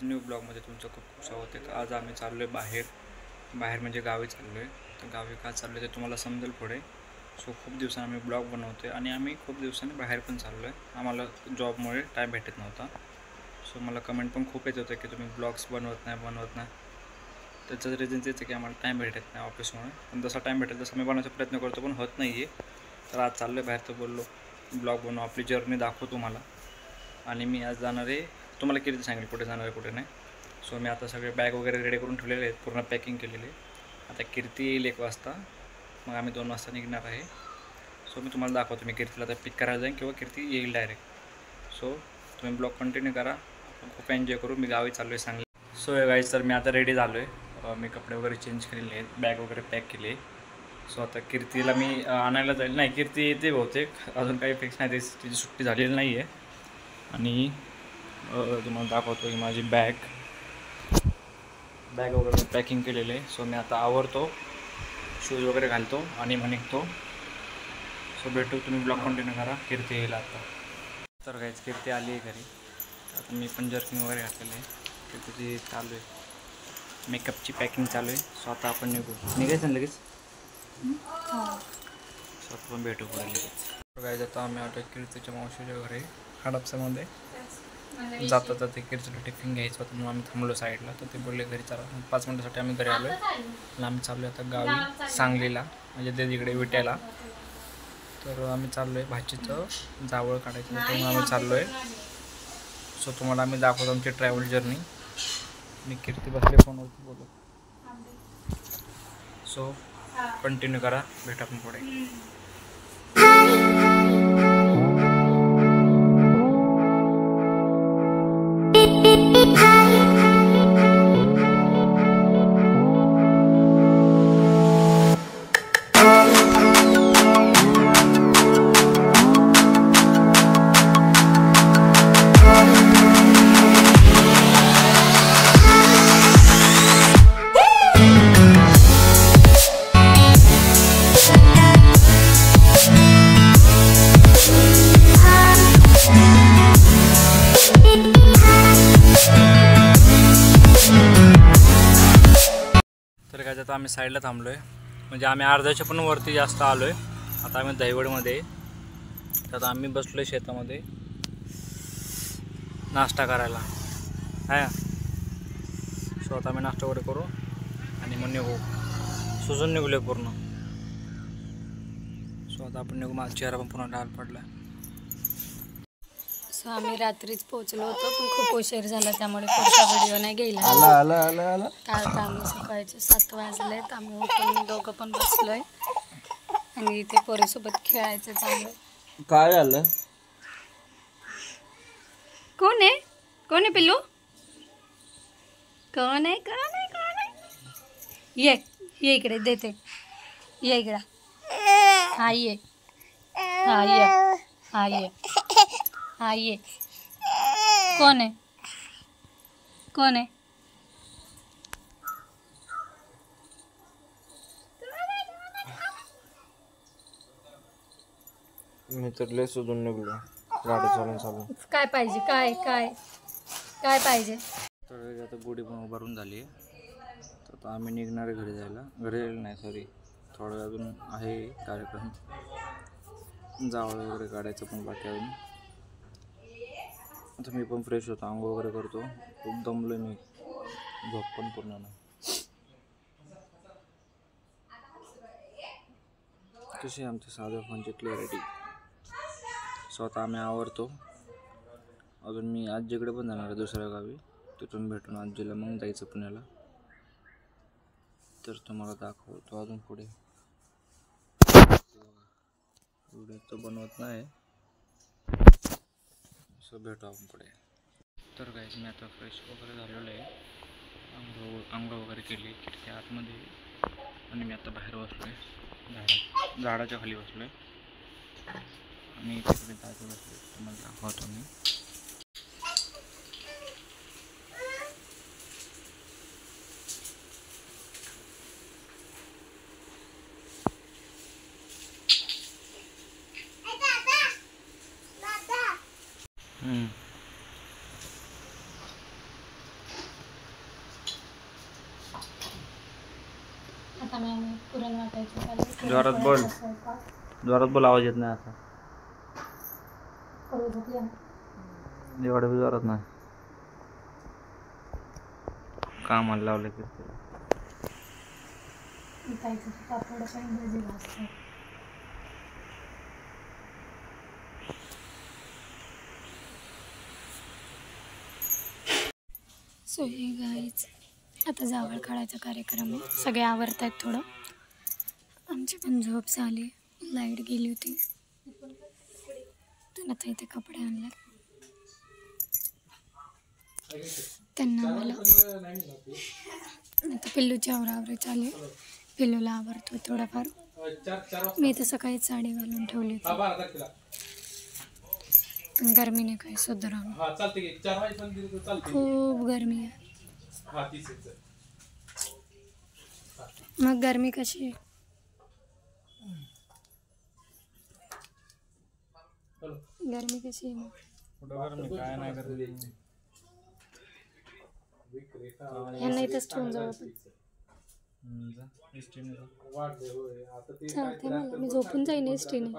New ब्लॉगमध्ये तुमचं खूप खूप स्वागत आहे. आज आम्ही चाललो आहे बाहेर म्हणजे गावी चाललो आहे. तर गावी का चाललो आहे ते तुम्हाला समजेल पुढे. सो खूप दिवसांनी आम्ही ब्लॉग बनवतो आहे आणि आम्ही खूप दिवसांनी बाहेर पण चाललो आहे. आम्हाला जॉबमुळे टाईम भेटत नव्हता. सो मला कमेंट पण खूप येत होते की तुम्ही ब्लॉग्स बनवत नाही. त्याचं रिझन तेच आहे की आम्हाला टाईम भेटत नाही ऑफिसमुळे. पण जसा टाईम भेटेल तसं मी बनवायचा प्रयत्न करतो, पण होत नाही आहे. तर आज चाललो आहे बाहेर, तर बोललो ब्लॉग बनवू, आपली जर्नी दाखवतो तुम्हाला. आणि मी आज जाणार आहे, तुम्हाला किती सांगेल कुठे जाणार आहे कुठे नाही. सो मी आता सगळे बॅग वगैरे रेडी करून ठेवलेले आहेत, पूर्ण पॅकिंग केलेली आहे. आता कीर्ती येईल 1 वाजता, मग आम्ही 2 वाजता निघणार आहे. सो मी तुम्हाला दाखवतो, मी कीर्तीला आता पिक करायला जाईन किंवा कीर्ती येईल डायरेक्ट. सो तुम्ही ब्लॉग कंटिन्यू करा, आपण खूप एन्जॉय करू. मी गावी चाललो आहे सांगली. सो गाईज, तर मी आता रेडी झालो आहे. मी कपडे वगैरे चेंज केलेले आहेत, बॅग वगैरे पॅक केली आहे. सो आता कीर्तीला मी आणायला जाईल. नाही, कीर्ती येते बहुतेक, अजून काही फिक्स नाही, तिची सुट्टी झालेली नाही आहे. आणि तुम्हाला दाखवतो की माझी बॅग वगैरे पॅकिंग केलेली आहे. सो मी आता आवरतो, शूज वगैरे घालतो आणि मग निघतो. सो भेटू, तुम्ही ब्लॉग कंटिन्यू करा. कीर्ती येईल आता. तर काहीच कीर्ती आली आहे घरी. आता मी पण जर्किंग वगैरे घातलेलं आहे. कीर्तीची चालू आहे, मेकअपची पॅकिंग चालू आहे. सो आता आपण निघायचं ना लगेच. सो आपण भेटू पुढे लगेच. काय जाता आम्ही आता कीर्तीच्या मावशीच्या घरी हडपसामध्ये जाता ते कीर्तीला टिफिन घ्यायचं होतं म्हणून आम्ही थांबलो साईडला. तर ते बोलले घरी चला. 5 मिनिटासाठी आम्ही घरी आलो आहे आणि आम्ही चाललो आहे आता गावी सांगलीला, म्हणजे ते तिकडे विट्याला. तर आम्ही चाललो आहे भाचीचं जावळ काढायचं म्हणून आम्ही चाललो आहे. सो तुम्हाला आम्ही दाखवतो आमची ट्रॅव्हल जर्नी. मी कीर्ती बसले फोनवरती बोलू. सो कंटिन्यू करा, भेटा आपण पुढे. तर काय आता आम्ही साईडला थांबलो आहे, म्हणजे आम्ही अर्ध्याच्या पण वरती जास्त आलो आहे. आता आम्ही दहिवडमध्ये. तर आता आम्ही बसलो आहे शेतामध्ये नाश्ता करायला आहे. सो आता आम्ही नाश्ता वगैरे करू आणि मग निघू. सुजून निघलो आहे पूर्ण. सो आता आपण निघू. माझा चेहरा पण पूर्ण लाल पडला. सो आम्ही रात्रीच पोहोचलो होतो, पण खूप उशीर झाला त्यामुळे पुढचा व्हिडिओ नाही घ्यायला. काल तर आम्ही सकाळचे 7 वाजलेत. आम्ही उठून दोघं पण बसलोय आणि इथे पोरीसोबत खेळायचं चांगलं. काय झालं? कोण आहे पिल्लू? कोण आहे? ये इकडे देते. ये इकडे. हा ये. कोण आहे? मी तर लय सुजून निघलो गाडी चालून. काय पाहिजे? काय पाहिजे? तर आता गोडी पण उभारून झाली आहे. तर आता आम्ही निघणार आहे घरी जायला. नाही, सॉरी, थोडं अजून आहे कार्यक्रम. जावळ वगैरे काढायचं पण बाकी अजून. आता मी पण फ्रेश होतो, आंघोळ वगैरे करतो. खूप दमलो मी, झोप पण पूर्ण नाही. कशी आमच्या साध्या फोनची क्लॅरिटी. सो आता आम्ही आवरतो. अजून मी आजीकडे पण जाणार आहे दुसऱ्या गावी. तिथून भेटून आजीला मग जायचं पुण्याला. तर तुम्हाला दाखवतो अजून पुढे. व्हिडिओ तर बनवत नाही. सो भेटू आपण पुढे. तर गाईज, मी आता फ्रेश वगैरे झालेलो आहे. आंघोळ वगैरे केली. खिडकी आतमध्ये आणि मी आता बाहेर बसलो आहे, झाडाच्या खाली बसलो आहे आणि तिकडे दादा बसले. तुम्हाला दाखवतो मी. आता आम्ही पुरण वाटायचं चालू. जोरात बोल. जोरात बोल, आवाज येत नाही असा. एवढं बी जोरात नाही. कामाला लावलं की पापड पण भाजीला असतं. सो हे गाईच आता जावळ काढायचा कार्यक्रम आहे. सगळे आवरत आहेत थोडं. आमची पण झोप झाली, लाईट गेली होती. तर आता इथे कपडे आणले त्यांना. मला आता पिल्लूची आवरावरी चालू आहे. पिल्लूला आवरतो थोडाफार. मी इथे सकाळीच साडी घालून ठेवली होती, पण गरमीने काही सुधारा. खूप गरमी आहे. मग गरमी कशी आहे? गरमी कशी आहे मग? काय नाही करत. यांना इथंच ठेवून जाऊ आपण. चालते मला, मी झोपून जाईन एसटीने.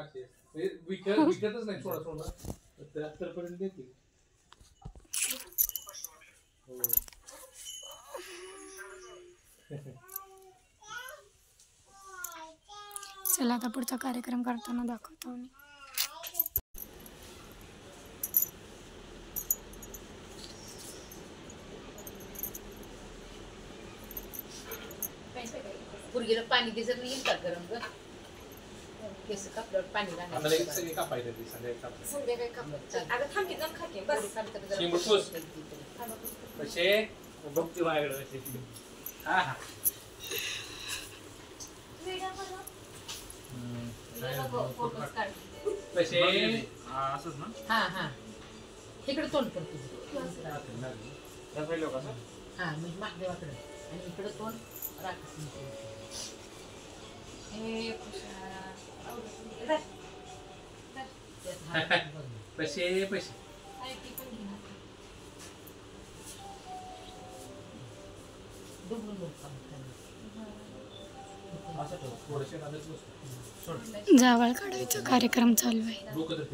चला आता पुढचा कार्यक्रम करताना दाखवतो आम्ही. पुरगीला पाणी दिसत नाही का गरम ग केस कापल्यावर पाणी संध्याकाळी कापलं. अगं थांब की जाऊन खाते बस. बघते माझ्याकडे. हा असंच ना. हा हा इकडे तोंड कर तुझं. हा म्हणजे महादेवाकडे आणि इकडे तोंड राखस. पैसे पैसे जावळ काढायचा कार्यक्रम चालू आहे.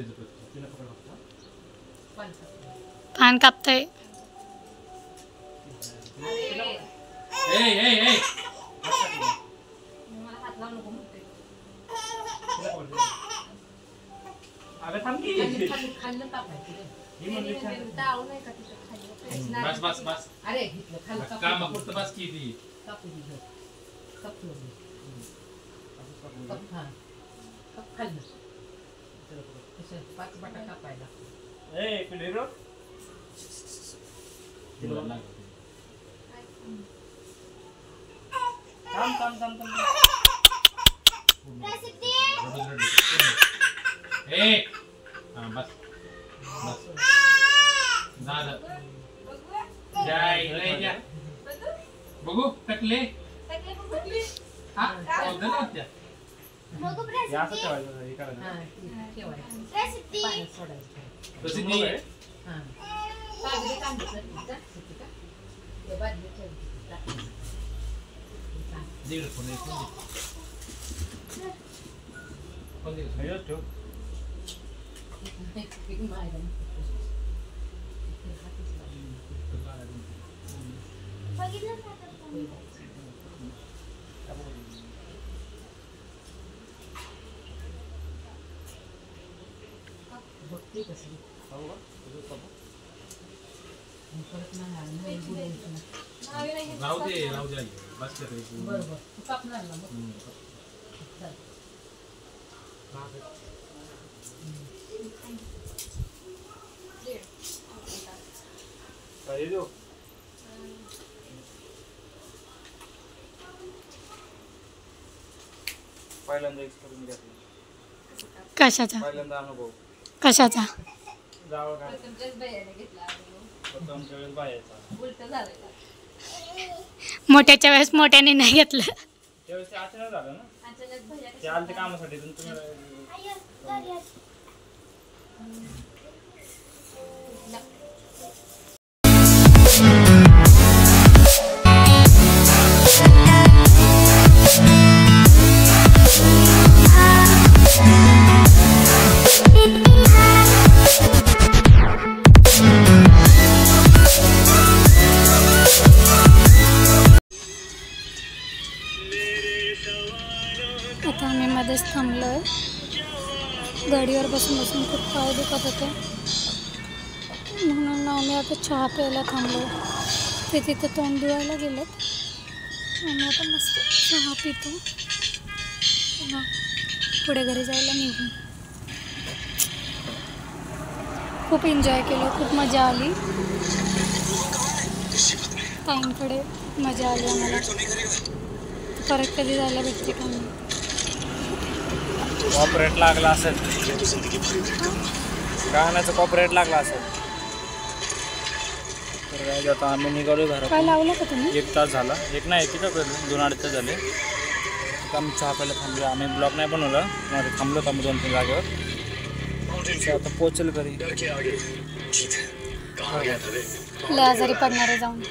पान कापताय. अरे कामापुरतं बस की पाच बटा कापायला. बघू टकले राहू दे बस बरोबर कापणार ना पहिल्यांदा एक्सपिरियन्स घेतला. कशाचा? पहिल्यांदा अनुभव. कशाचा? जावळ मोठ्याच्या वेळेस मोठ्याने नाही घेतलं. त्यावेळेस अचानक झालं ना. ते आलते कामासाठी तुम्ही थांबलो आहे. गाडीवर बसून बसून खूप पाय दुखत होते म्हणून आम्ही आता चहा प्यायला थांबलो. ते तिथं तोंड धुवायला गेलेत. आम्ही आता मस्त चहा पितो. पुढे घरी जायला निघू. खूप एन्जॉय केलं, खूप मजा आली. ताईंकडे मजा आली आम्हाला. परत कधी जायला भेटते का नाही. कॉपरेट लागला असेल, गाण्याचं कॉपरेट लागला असेल. तर आता आम्ही निघालो काय घरात. लावलं का तुम्ही? 1 तास झाला. एक नाही किती करू 2-2.5 तास झाले. आता आम्ही चहा प्यायला थांबलो. आम्ही ब्लॉग नाही बनवलं, थांबलो आम्ही 2-3 जागेवर. आता पोचेल घरी. लय आजारी पडणार आहे जाऊन.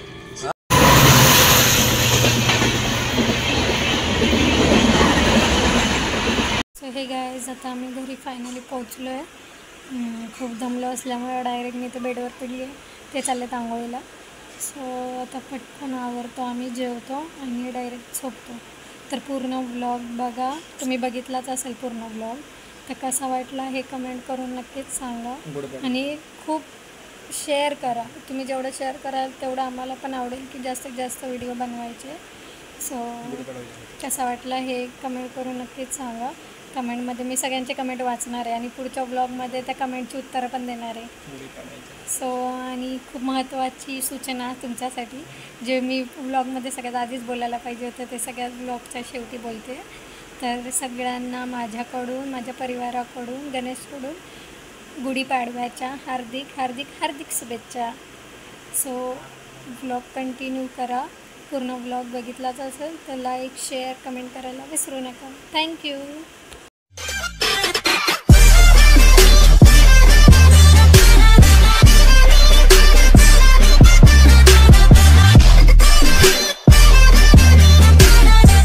सो हे गाईज, आता आम्ही घरी फायनली पोचलो आहे. खूप दमलो असल्यामुळे डायरेक्ट मी तर बेडवर पडली आहे. ते चाललेत आंघोळीला. सो आता पटकन आवरतो, आम्ही जेवतो आणि डायरेक्ट झोपतो. तर पूर्ण व्लॉग बघा. तुम्ही बघितलाच असेल पूर्ण व्लॉग. तर कसा वाटला हे कमेंट करून नक्कीच सांगा. आणि खूप शेअर करा. तुम्ही जेवढं शेअर कराल तेवढं आम्हाला पण आवडेल की जास्तीत जास्त व्हिडिओ बनवायचे. सो कसा वाटला हे कमेंट करून नक्कीच सांगा. कमेंटमध्ये मी सगळ्यांचे कमेंट वाचणार आहे आणि पुढच्या ब्लॉगमध्ये त्या कमेंटची उत्तरं पण देणार आहे. सो आणि खूप महत्त्वाची सूचना तुमच्यासाठी, जे मी ब्लॉगमध्ये सगळ्यात आधीच बोलायला पाहिजे होतं ते सगळ्यात ब्लॉगच्या शेवटी बोलते. तर सगळ्यांना माझ्याकडून, माझ्या परिवाराकडून, गणेशकडून गुढीपाडव्याच्या हार्दिक हार्दिक हार्दिक शुभेच्छा. सो ब्लॉग कंटिन्यू करा. पूर्ण ब्लॉग बघितलाच असेल तर लाईक, शेअर, कमेंट करायला विसरू नका. थँक्यू.